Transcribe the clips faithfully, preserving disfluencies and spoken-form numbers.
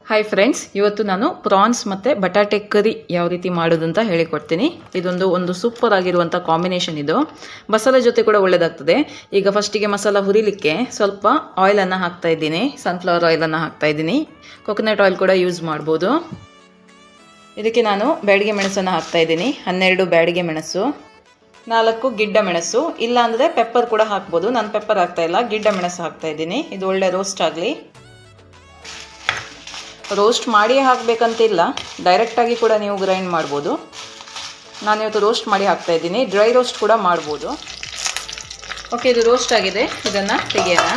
Hi friends, ಇವತ್ತು ನಾನು France ಮತ್ತು ಬಟಾಟೆ ಕರಿ ಯಾವ ರೀತಿ ಮಾಡೋದು ಅಂತ ಹೇಳಿಕೊಡ್ತೀನಿ. ಇದೊಂದು ಒಂದು ಸೂಪರ್ ಆಗಿರುವಂಥ ಕಾಂಬಿನೇಷನ್. ಇದು ಮಸಾಲೆ ಜೊತೆ ಕೂಡ ಒಳ್ಳೆಯದಾಗ್ತದೆ. ಈಗ ಫಸ್ಟಿಗೆ ಮಸಾಲ ಹುರಿಲಿಕ್ಕೆ ಸ್ವಲ್ಪ ಆಯಿಲನ್ನು ಹಾಕ್ತಾ ಇದ್ದೀನಿ. ಸನ್ಫ್ಲವರ್ ಆಯಿಲನ್ನು ಹಾಕ್ತಾ ಇದ್ದೀನಿ. ಕೊಕೊನಟ್ ಆಯಿಲ್ ಕೂಡ ಯೂಸ್ ಮಾಡ್ಬೋದು. ಇದಕ್ಕೆ ನಾನು ಬ್ಯಾಡಿಗೆ ಮೆಣಸನ್ನು ಹಾಕ್ತಾ ಇದ್ದೀನಿ. ಹನ್ನೆರಡು ಬ್ಯಾಡಿಗೆ ಮೆಣಸು, ನಾಲ್ಕು ಗಿಡ್ಡ ಮೆಣಸು, ಇಲ್ಲ ಅಂದರೆ ಪೆಪ್ಪರ್ ಕೂಡ ಹಾಕ್ಬೋದು. ನಾನು ಪೆಪ್ಪರ್ ಹಾಕ್ತಾ ಇಲ್ಲ, ಗಿಡ್ಡ ಮೆಣಸು ಹಾಕ್ತಾ ಇದ್ದೀನಿ. ಇದು ಒಳ್ಳೆ ರೋಸ್ಟ್ ಆಗಲಿ. ರೋಸ್ಟ್ ಮಾಡಿ ಹಾಕಬೇಕಂತಿಲ್ಲ, ಡೈರೆಕ್ಟಾಗಿ ಕೂಡ ನೀವು ಗ್ರೈಂಡ್ ಮಾಡ್ಬೋದು. ನಾನಿವತ್ತು ರೋಸ್ಟ್ ಮಾಡಿ ಹಾಕ್ತಾ ಇದ್ದೀನಿ. ಡ್ರೈ ರೋಸ್ಟ್ ಕೂಡ ಮಾಡ್ಬೋದು. ಓಕೆ, ಇದು ರೋಸ್ಟ್ ಆಗಿದೆ. ಇದನ್ನು ತೆಗೆಯೋಣ.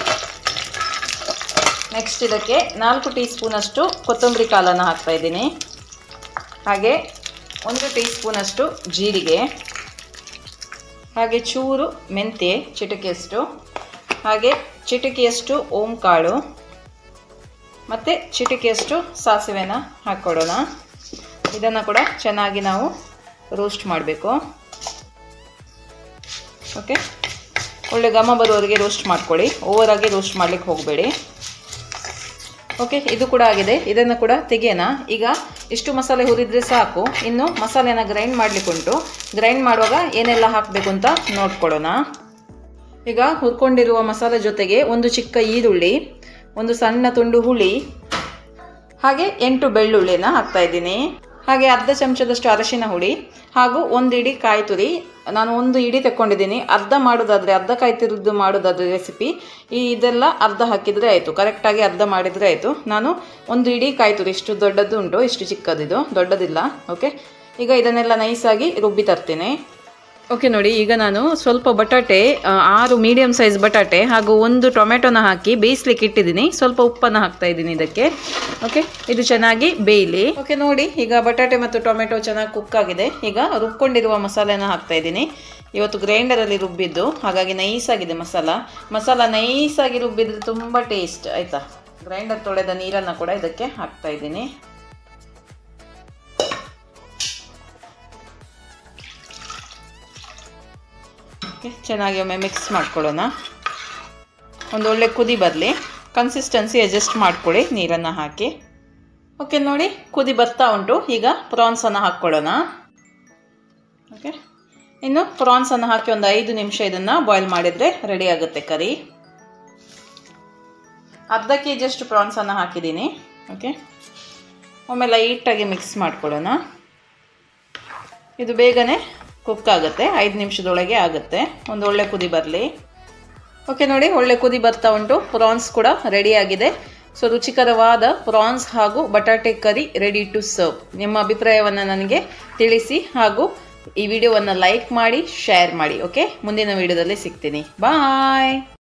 ನೆಕ್ಸ್ಟ್ ಇದಕ್ಕೆ ನಾಲ್ಕು ಟೀ ಸ್ಪೂನಷ್ಟು ಕೊತ್ತಂಬರಿ ಕಾಳನ್ನು ಹಾಕ್ತಾ ಇದ್ದೀನಿ. ಹಾಗೆ ಒಂದು ಟೀ ಸ್ಪೂನಷ್ಟು ಜೀರಿಗೆ, ಹಾಗೆ ಚೂರು ಮೆಂತ್ಯ ಚಿಟಿಕೆಯಷ್ಟು, ಹಾಗೆ ಚಿಟಿಕೆಯಷ್ಟು ಓಂ ಕಾಳು ಮತ್ತು ಚಿಟಿಕೆಯಷ್ಟು ಸಾಸಿವೆನ ಹಾಕ್ಕೊಡೋಣ. ಇದನ್ನು ಕೂಡ ಚೆನ್ನಾಗಿ ನಾವು ರೋಸ್ಟ್ ಮಾಡಬೇಕು. ಓಕೆ, ಒಳ್ಳೆ ಘಮ ಬರುವವರೆಗೆ ರೋಸ್ಟ್ ಮಾಡ್ಕೊಳ್ಳಿ. ಓವರಾಗಿ ರೋಸ್ಟ್ ಮಾಡಲಿಕ್ಕೆ ಹೋಗಬೇಡಿ. ಓಕೆ, ಇದು ಕೂಡ ಆಗಿದೆ. ಇದನ್ನು ಕೂಡ ತೆಗೆಯೋಣ. ಈಗ ಇಷ್ಟು ಮಸಾಲೆ ಹುರಿದ್ರೆ ಸಾಕು. ಇನ್ನು ಮಸಾಲೆನ ಗ್ರೈಂಡ್ ಮಾಡಲಿಕ್ಕುಂಟು. ಗ್ರೈಂಡ್ ಮಾಡುವಾಗ ಏನೆಲ್ಲ ಹಾಕಬೇಕು ಅಂತ ನೋಡ್ಕೊಳ್ಳೋಣ. ಈಗ ಹುರ್ಕೊಂಡಿರುವ ಮಸಾಲೆ ಜೊತೆಗೆ ಒಂದು ಚಿಕ್ಕ ಈರುಳ್ಳಿ, ಒಂದು ಸಣ್ಣ ತುಂಡು ಹುಳಿ, ಹಾಗೆ ಎಂಟು ಬೆಳ್ಳುಳ್ಳಿನ ಹಾಕ್ತಾ ಇದ್ದೀನಿ. ಹಾಗೆ ಅರ್ಧ ಚಮಚದಷ್ಟು ಅರಶಿನ ಹುಡಿ, ಹಾಗೂ ಒಂದು ಇಡೀ ಕಾಯಿ ತುರಿ. ನಾನು ಒಂದು ಇಡೀ ತೆಕ್ಕೊಂಡಿದ್ದೀನಿ. ಅರ್ಧ ಮಾಡೋದಾದರೆ, ಅರ್ಧ ಕಾಯಿ ತುರಿದು ಮಾಡೋದಾದರೆ ರೆಸಿಪಿ ಈ ಇದೆಲ್ಲ ಅರ್ಧ ಹಾಕಿದರೆ ಆಯಿತು. ಕರೆಕ್ಟಾಗಿ ಅರ್ಧ ಮಾಡಿದರೆ ಆಯಿತು. ನಾನು ಒಂದು ಇಡೀ ಕಾಯಿ ತುರಿ, ಇಷ್ಟು ದೊಡ್ಡದು ಉಂಟು, ಇಷ್ಟು ಚಿಕ್ಕದಿದು, ದೊಡ್ಡದಿಲ್ಲ. ಓಕೆ, ಈಗ ಇದನ್ನೆಲ್ಲ ನೈಸಾಗಿ ರುಬ್ಬಿ ತರ್ತೀನಿ. ಓಕೆ ನೋಡಿ, ಈಗ ನಾನು ಸ್ವಲ್ಪ ಬಟಾಟೆ, ಆರು ಮೀಡಿಯಮ್ ಸೈಜ್ ಬಟಾಟೆ ಹಾಗೂ ಒಂದು ಟೊಮೆಟೊನ ಹಾಕಿ ಬೇಯಿಸ್ಲಿಕ್ಕೆ ಇಟ್ಟಿದ್ದೀನಿ. ಸ್ವಲ್ಪ ಉಪ್ಪನ್ನು ಹಾಕ್ತಾ ಇದ್ದೀನಿ ಇದಕ್ಕೆ. ಓಕೆ, ಇದು ಚೆನ್ನಾಗಿ ಬೇಯಲಿ. ಓಕೆ ನೋಡಿ, ಈಗ ಬಟಾಟೆ ಮತ್ತು ಟೊಮೆಟೊ ಚೆನ್ನಾಗಿ ಕುಕ್ ಆಗಿದೆ. ಈಗ ರುಬ್ಕೊಂಡಿರುವ ಮಸಾಲೆನ ಹಾಕ್ತಾ ಇದ್ದೀನಿ. ಇವತ್ತು ಗ್ರೈಂಡರಲ್ಲಿ ರುಬ್ಬಿದ್ದು, ಹಾಗಾಗಿ ನೈಸಾಗಿದೆ ಮಸಾಲ. ಮಸಾಲ ನೈಸಾಗಿ ರುಬ್ಬಿದ್ರೆ ತುಂಬ ಟೇಸ್ಟ್ ಆಯಿತಾ. ಗ್ರೈಂಡರ್ ತೊಳೆದ ನೀರನ್ನು ಕೂಡ ಇದಕ್ಕೆ ಹಾಕ್ತಾ ಇದ್ದೀನಿ. ಚೆನ್ನಾಗಿ ಒಮ್ಮೆ ಮಿಕ್ಸ್ ಮಾಡ್ಕೊಳ್ಳೋಣ. ಒಂದು ಒಳ್ಳೆ ಕುದಿ ಬರಲಿ. ಕನ್ಸಿಸ್ಟೆನ್ಸಿ ಅಡ್ಜಸ್ಟ್ ಮಾಡ್ಕೊಳ್ಳಿ ನೀರನ್ನು ಹಾಕಿ. ಓಕೆ ನೋಡಿ, ಕುದಿ ಬರ್ತಾ ಉಂಟು. ಈಗ ಪ್ರಾನ್ಸನ್ನು ಹಾಕ್ಕೊಳ್ಳೋಣ. ಓಕೆ, ಇನ್ನು ಪ್ರಾನ್ಸನ್ನು ಹಾಕಿ ಒಂದು ಐದು ನಿಮಿಷ ಇದನ್ನು ಬಾಯ್ಲ್ ಮಾಡಿದರೆ ರೆಡಿ ಆಗುತ್ತೆ ಕರಿ. ಅರ್ಧ ಕೆ ಜಿಯಷ್ಟು ಪ್ರಾನ್ಸನ್ನು ಹಾಕಿದ್ದೀನಿ. ಓಕೆ, ಒಮ್ಮೆ ಲೈಟಾಗಿ ಮಿಕ್ಸ್ ಮಾಡ್ಕೊಳ್ಳೋಣ. ಇದು ಬೇಗನೆ ಕುಕ್ ಆಗುತ್ತೆ, ಐದು ನಿಮಿಷದೊಳಗೆ ಆಗುತ್ತೆ. ಒಂದು ಒಳ್ಳೆ ಕುದಿ ಬರಲಿ. ಓಕೆ ನೋಡಿ, ಒಳ್ಳೆ ಕುದಿ ಬರ್ತಾ ಉಂಟು. ಪ್ರಾನ್ಸ್ ಕೂಡ ರೆಡಿ ಆಗಿದೆ. ಸೊ ರುಚಿಕರವಾದ ಪ್ರಾನ್ಸ್ ಹಾಗೂ ಬಟಾಟೆ ಕರಿ ರೆಡಿ ಟು ಸರ್ವ್. ನಿಮ್ಮ ಅಭಿಪ್ರಾಯವನ್ನು ನನಗೆ ತಿಳಿಸಿ, ಹಾಗೂ ಈ ವಿಡಿಯೋವನ್ನು ಲೈಕ್ ಮಾಡಿ, ಶೇರ್ ಮಾಡಿ. ಓಕೆ, ಮುಂದಿನ ವಿಡಿಯೋದಲ್ಲಿ ಸಿಗ್ತೀನಿ. ಬಾಯ್.